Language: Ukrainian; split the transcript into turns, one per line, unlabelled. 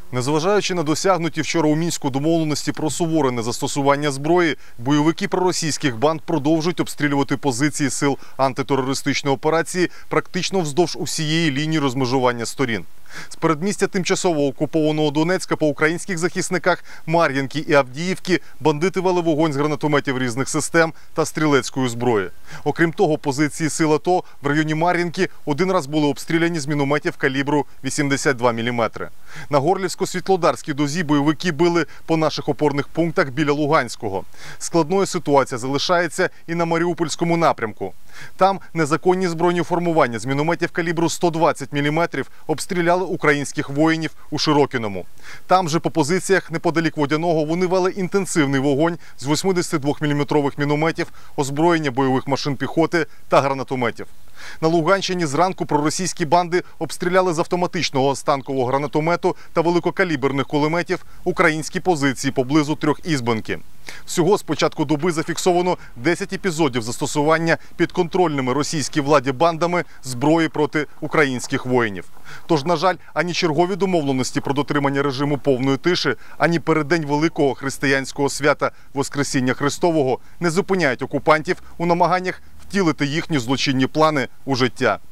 Незважаючи на досягнуті вчора у Мінську домовленості про суворе незастосування зброї, бойовики проросійських банд продовжують обстрілювати позиції сил антитерористичної операції практично вздовж усієї лінії розмежування сторін. З передмістя тимчасово окупованого Донецька по українських захисниках Мар'їнки і Авдіївки бандити вели вогонь з гранатометів різних систем та стрілецької зброї. Окрім того, позиції сил АТО в районі Мар'їнки один раз були обстріляні з мінометів калібру 82 мм. На Горлівсько-Світлодарській дозі бойовики били по наших опорних пунктах біля Луганського. Складною ситуація залишається і на Маріупольському напрямку. Там незаконні збройні формування з мінометів калібру 120 мм обстріляли українських воїнів у Широкіному. Там же по позиціях неподалік Водяного вони вели інтенсивний вогонь з 82-мм мінометів, озброєння бойових машин піхоти та гранатометів. На Луганщині зранку проросійські банди обстріляли з автоматичного станкового гранатомету та великокаліберних кулеметів українські позиції поблизу Трьохізбенки. Всього з початку доби зафіксовано 10 епізодів застосування підконтрольними російській владі бандами зброї проти українських воїнів. Тож, на жаль, ані чергові домовленості про дотримання режиму повної тиші, ані переддень великого християнського свята Воскресіння Христового не зупиняють окупантів у намаганнях втілити їхні злочинні плани у життя.